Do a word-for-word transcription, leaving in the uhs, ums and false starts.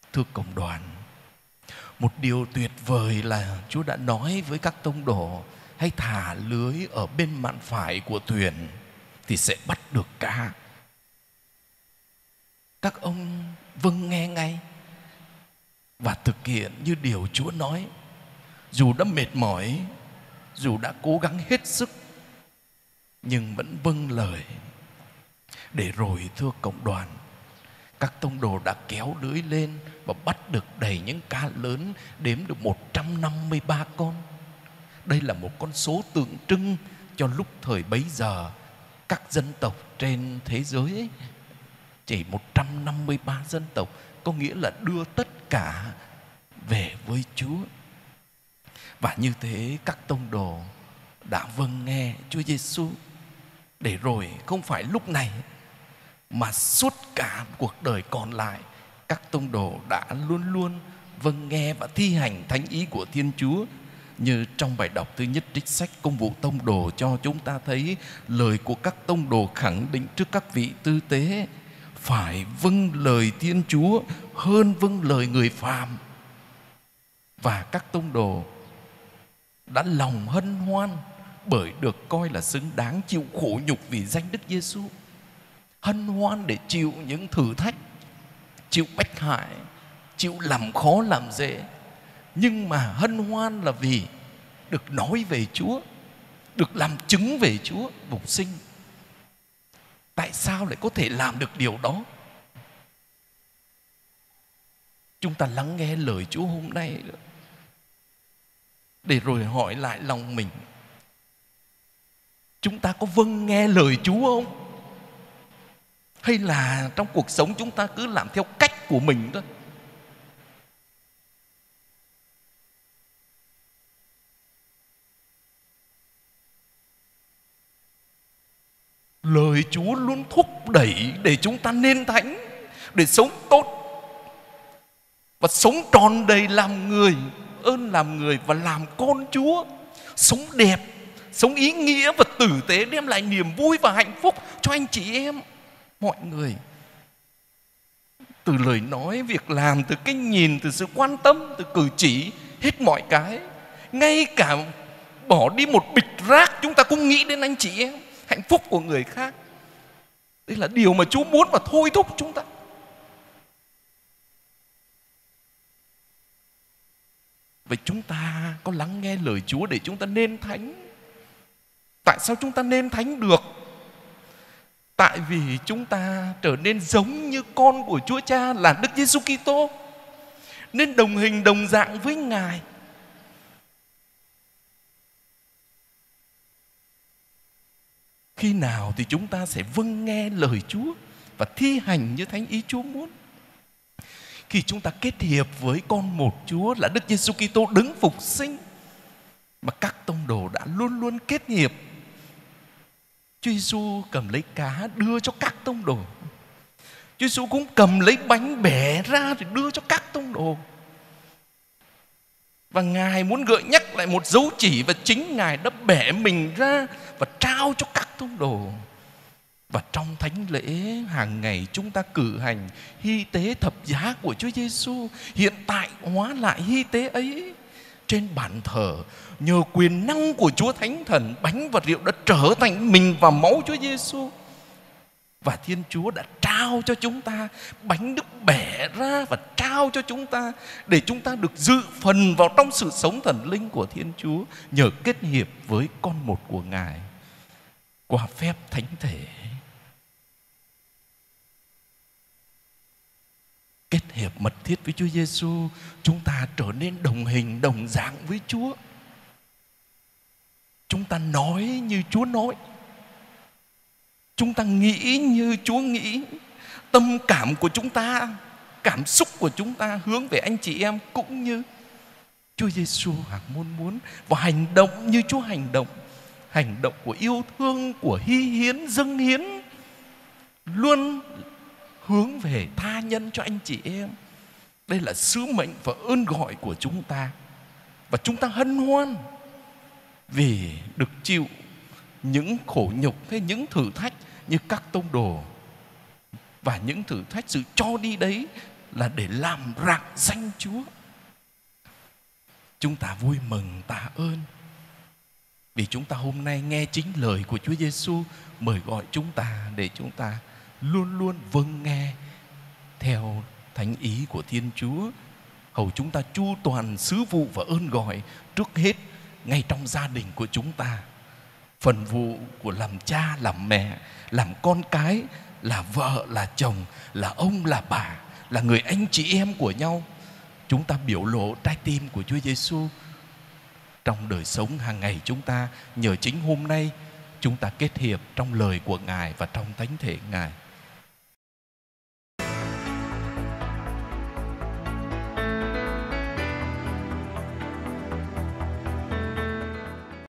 Thưa cộng đoàn, một điều tuyệt vời là Chúa đã nói với các tông đồ: hãy thả lưới ở bên mạn phải của thuyền thì sẽ bắt được cá. Các ông vâng nghe ngay và thực hiện như điều Chúa nói. Dù đã mệt mỏi, dù đã cố gắng hết sức, nhưng vẫn vâng lời. Để rồi thưa cộng đoàn, các tông đồ đã kéo lưới lên và bắt được đầy những cá lớn, đếm được một trăm năm mươi ba con. Đây là một con số tượng trưng cho lúc thời bấy giờ các dân tộc trên thế giới ấy, chỉ một trăm năm mươi ba dân tộc, có nghĩa là đưa tất cả về với Chúa. Và như thế các tông đồ đã vâng nghe Chúa Giêsu. Để rồi không phải lúc này mà suốt cả cuộc đời còn lại, các tông đồ đã luôn luôn vâng nghe và thi hành thánh ý của Thiên Chúa. Như trong bài đọc thứ nhất trích sách Công vụ Tông đồ cho chúng ta thấy lời của các tông đồ khẳng định trước các vị tư tế: phải vâng lời Thiên Chúa hơn vâng lời người phàm. Và các tông đồ đã lòng hân hoan bởi được coi là xứng đáng chịu khổ nhục vì danh Đức Giêsu. Hân hoan để chịu những thử thách, chịu bách hại, chịu làm khó làm dễ. Nhưng mà hân hoan là vì được nói về Chúa, được làm chứng về Chúa phục sinh. Tại sao lại có thể làm được điều đó? Chúng ta lắng nghe lời Chúa hôm nay để rồi hỏi lại lòng mình: chúng ta có vâng nghe lời Chúa không? Hay là trong cuộc sống chúng ta cứ làm theo cách của mình thôi? Lời Chúa luôn thúc đẩy để chúng ta nên thánh, để sống tốt và sống tròn đầy làm người, ơn làm người và làm con Chúa. Sống đẹp, sống ý nghĩa và tử tế, đem lại niềm vui và hạnh phúc cho anh chị em, mọi người. Từ lời nói, việc làm, từ cái nhìn, từ sự quan tâm, từ cử chỉ, hết mọi cái. Ngay cả bỏ đi một bịch rác, chúng ta cũng nghĩ đến anh chị em, hạnh phúc của người khác. Đây là điều mà Chúa muốn và thôi thúc chúng ta. Vậy chúng ta có lắng nghe lời Chúa để chúng ta nên thánh? Tại sao chúng ta nên thánh được? Tại vì chúng ta trở nên giống như con của Chúa Cha là Đức Giêsu Kitô, nên đồng hình đồng dạng với Ngài. Khi nào thì chúng ta sẽ vâng nghe lời Chúa và thi hành như thánh ý Chúa muốn? Khi chúng ta kết hiệp với con một Chúa là Đức Giêsu Kitô đấng phục sinh, mà các tông đồ đã luôn luôn kết hiệp. Chúa Giêsu cầm lấy cá đưa cho các tông đồ. Chúa Giêsu cũng cầm lấy bánh bẻ ra để đưa cho các tông đồ. Và Ngài muốn gợi nhắc lại một dấu chỉ, và chính Ngài đã bẻ mình ra và trao cho các tông đồ. Và trong thánh lễ hàng ngày chúng ta cử hành hy tế thập giá của Chúa Giêsu, hiện tại hóa lại hy tế ấy trên bàn thờ. Nhờ quyền năng của Chúa Thánh Thần, bánh và rượu đã trở thành mình và máu Chúa Giêsu. Và Thiên Chúa đã trao cho chúng ta bánh được bẻ ra và trao cho chúng ta để chúng ta được dự phần vào trong sự sống thần linh của Thiên Chúa, nhờ kết hiệp với con một của Ngài qua phép thánh thể. Kết hiệp mật thiết với Chúa Giêsu, chúng ta trở nên đồng hình đồng dạng với Chúa. Chúng ta nói như Chúa nói, chúng ta nghĩ như Chúa nghĩ. Tâm cảm của chúng ta, cảm xúc của chúng ta hướng về anh chị em cũng như Chúa Giêsu hằng môn muốn. Và hành động như Chúa hành động, hành động của yêu thương, của hy hiến, dâng hiến, luôn hướng về tha nhân cho anh chị em. Đây là sứ mệnh và ơn gọi của chúng ta. Và chúng ta hân hoan vì được chịu những khổ nhục hay những thử thách như các tông đồ. Và những thử thách, sự cho đi đấy là để làm rạng danh Chúa. Chúng ta vui mừng tạ ơn vì chúng ta hôm nay nghe chính lời của Chúa Giêsu mời gọi chúng ta để chúng ta luôn luôn vâng nghe theo thánh ý của Thiên Chúa, hầu chúng ta chu toàn sứ vụ và ơn gọi trước hết ngay trong gia đình của chúng ta. Phần vụ của làm cha, làm mẹ, làm con cái, là vợ, là chồng, là ông, là bà, là người anh chị em của nhau. Chúng ta biểu lộ trái tim của Chúa Giêsu trong đời sống hàng ngày chúng ta, nhờ chính hôm nay chúng ta kết hiệp trong lời của Ngài và trong thánh thể Ngài.